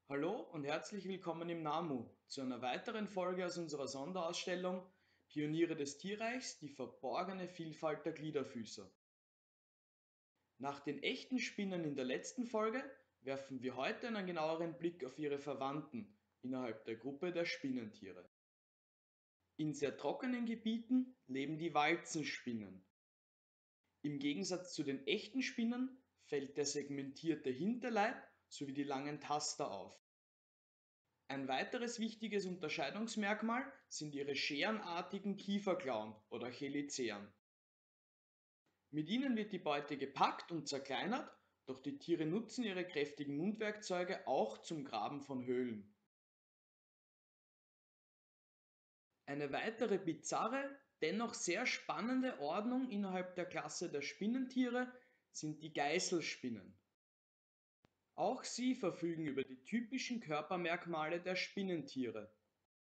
Hallo und herzlich willkommen im NAMU zu einer weiteren Folge aus unserer Sonderausstellung Pioniere des Tierreichs, die verborgene Vielfalt der Gliederfüßer. Nach den echten Spinnen in der letzten Folge werfen wir heute einen genaueren Blick auf ihre Verwandten innerhalb der Gruppe der Spinnentiere. In sehr trockenen Gebieten leben die Walzenspinnen. Im Gegensatz zu den echten Spinnen fällt der segmentierte Hinterleib sowie die langen Taster auf. Ein weiteres wichtiges Unterscheidungsmerkmal sind ihre scherenartigen Kieferklauen oder Cheliceren. Mit ihnen wird die Beute gepackt und zerkleinert, doch die Tiere nutzen ihre kräftigen Mundwerkzeuge auch zum Graben von Höhlen. Eine weitere bizarre, dennoch sehr spannende Ordnung innerhalb der Klasse der Spinnentiere sind die Geißelspinnen. Auch sie verfügen über die typischen Körpermerkmale der Spinnentiere.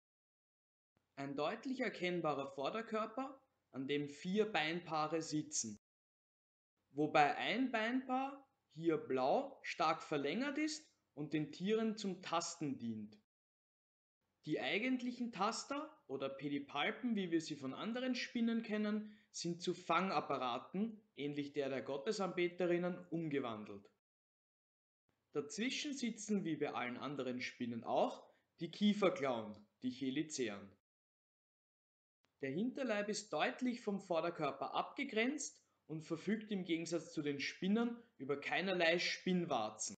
Ein deutlich erkennbarer Vorderkörper, an dem 4 Beinpaare sitzen, wobei ein Beinpaar, hier blau, stark verlängert ist und den Tieren zum Tasten dient. Die eigentlichen Taster oder Pedipalpen, wie wir sie von anderen Spinnen kennen, sind zu Fangapparaten, ähnlich der Gottesanbeterinnen, umgewandelt. Dazwischen sitzen wie bei allen anderen Spinnen auch die Kieferklauen, die Cheliceren. Der Hinterleib ist deutlich vom Vorderkörper abgegrenzt und verfügt im Gegensatz zu den Spinnern über keinerlei Spinnwarzen.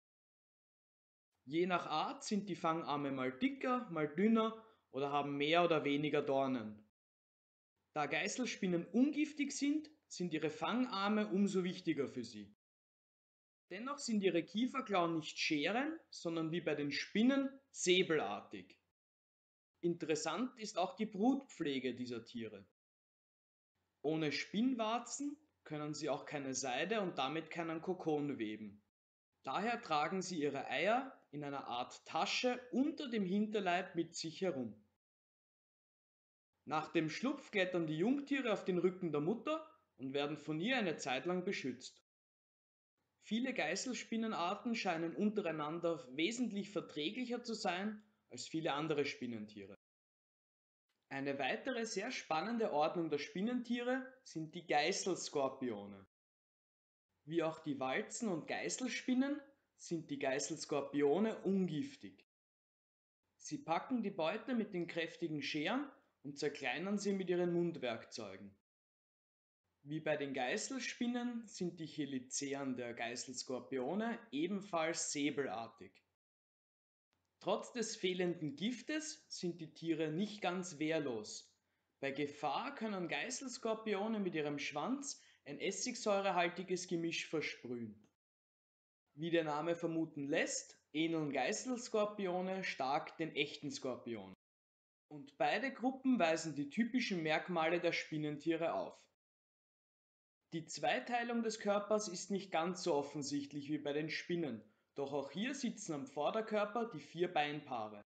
Je nach Art sind die Fangarme mal dicker, mal dünner oder haben mehr oder weniger Dornen. Da Geißelspinnen ungiftig sind ihre Fangarme umso wichtiger für sie. Dennoch sind ihre Kieferklauen nicht Scheren, sondern wie bei den Spinnen säbelartig. Interessant ist auch die Brutpflege dieser Tiere. Ohne Spinnwarzen können sie auch keine Seide und damit keinen Kokon weben. Daher tragen sie ihre Eier in einer Art Tasche unter dem Hinterleib mit sich herum. Nach dem Schlupf klettern die Jungtiere auf den Rücken der Mutter und werden von ihr eine Zeit lang beschützt. Viele Geißelspinnenarten scheinen untereinander wesentlich verträglicher zu sein als viele andere Spinnentiere. Eine weitere sehr spannende Ordnung der Spinnentiere sind die Geißelskorpione. Wie auch die Walzen- und Geißelspinnen sind die Geißelskorpione ungiftig. Sie packen die Beute mit den kräftigen Scheren und zerkleinern sie mit ihren Mundwerkzeugen. Wie bei den Geißelspinnen sind die Cheliceren der Geißelskorpione ebenfalls säbelartig. Trotz des fehlenden Giftes sind die Tiere nicht ganz wehrlos. Bei Gefahr können Geißelskorpione mit ihrem Schwanz ein essigsäurehaltiges Gemisch versprühen. Wie der Name vermuten lässt, ähneln Geißelskorpione stark den echten Skorpionen. Und beide Gruppen weisen die typischen Merkmale der Spinnentiere auf. Die Zweiteilung des Körpers ist nicht ganz so offensichtlich wie bei den Spinnen, doch auch hier sitzen am Vorderkörper die 4 Beinpaare.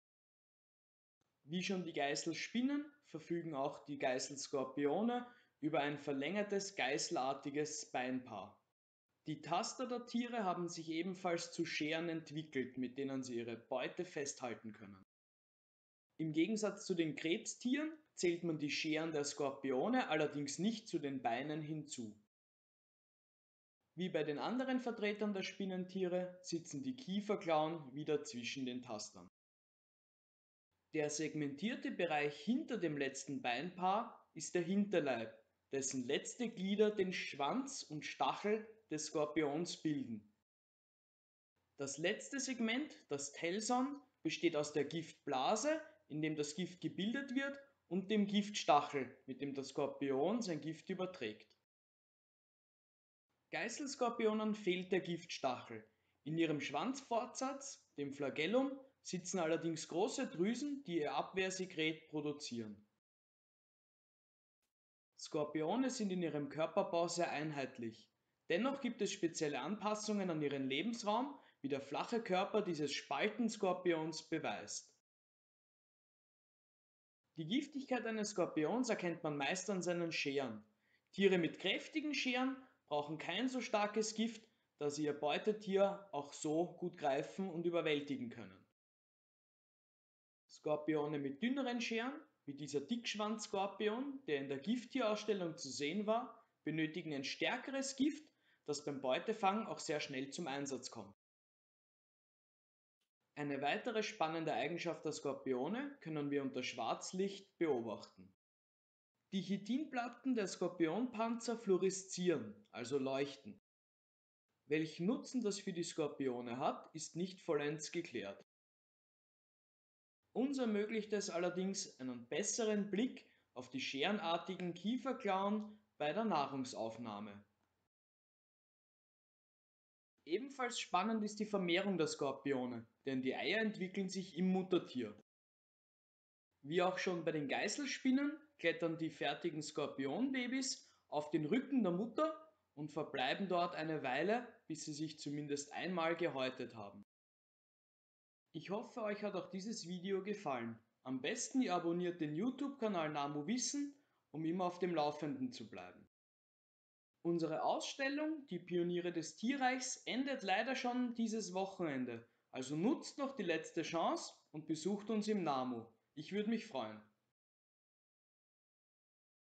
Wie schon die Geißelspinnen verfügen auch die Geißelskorpione über ein verlängertes geißelartiges Beinpaar. Die Taster der Tiere haben sich ebenfalls zu Scheren entwickelt, mit denen sie ihre Beute festhalten können. Im Gegensatz zu den Krebstieren zählt man die Scheren der Skorpione allerdings nicht zu den Beinen hinzu. Wie bei den anderen Vertretern der Spinnentiere sitzen die Kieferklauen wieder zwischen den Tastern. Der segmentierte Bereich hinter dem letzten Beinpaar ist der Hinterleib, dessen letzte Glieder den Schwanz und Stachel des Skorpions bilden. Das letzte Segment, das Telson, besteht aus der Giftblase, in dem das Gift gebildet wird, und dem Giftstachel, mit dem das Skorpion sein Gift überträgt. Geißelskorpionen fehlt der Giftstachel. In ihrem Schwanzfortsatz, dem Flagellum, sitzen allerdings große Drüsen, die ihr Abwehrsekret produzieren. Skorpione sind in ihrem Körperbau sehr einheitlich. Dennoch gibt es spezielle Anpassungen an ihren Lebensraum, wie der flache Körper dieses Spaltenskorpions beweist. Die Giftigkeit eines Skorpions erkennt man meist an seinen Scheren. Tiere mit kräftigen Scheren brauchen kein so starkes Gift, da sie ihr Beutetier auch so gut greifen und überwältigen können. Skorpione mit dünneren Scheren, wie dieser Dickschwanzskorpion, der in der Gifttierausstellung zu sehen war, benötigen ein stärkeres Gift, das beim Beutefang auch sehr schnell zum Einsatz kommt. Eine weitere spannende Eigenschaft der Skorpione können wir unter Schwarzlicht beobachten. Die Chitinplatten der Skorpionpanzer fluoreszieren, also leuchten. Welchen Nutzen das für die Skorpione hat, ist nicht vollends geklärt. Uns ermöglicht es allerdings einen besseren Blick auf die scherenartigen Kieferklauen bei der Nahrungsaufnahme. Ebenfalls spannend ist die Vermehrung der Skorpione, denn die Eier entwickeln sich im Muttertier. Wie auch schon bei den Geißelspinnen klettern die fertigen Skorpionbabys auf den Rücken der Mutter und verbleiben dort eine Weile, bis sie sich zumindest einmal gehäutet haben. Ich hoffe, euch hat auch dieses Video gefallen. Am besten ihr abonniert den YouTube-Kanal Namu Wissen, um immer auf dem Laufenden zu bleiben. Unsere Ausstellung, die Pioniere des Tierreichs, endet leider schon dieses Wochenende, also nutzt noch die letzte Chance und besucht uns im Namu. Ich würde mich freuen.